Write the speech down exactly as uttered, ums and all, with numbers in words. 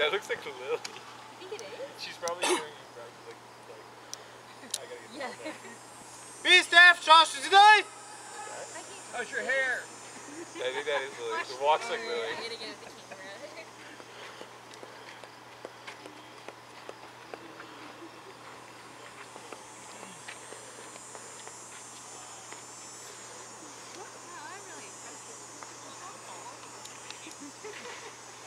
That looks like Lily. You think it is? She's probably doing like, like, I gotta get yeah. down there. Be staff, Josh, today! How's your hair? I think that is Lily. It walks like Lily. I'm gonna get at the camera. Wow, I'm really impressed with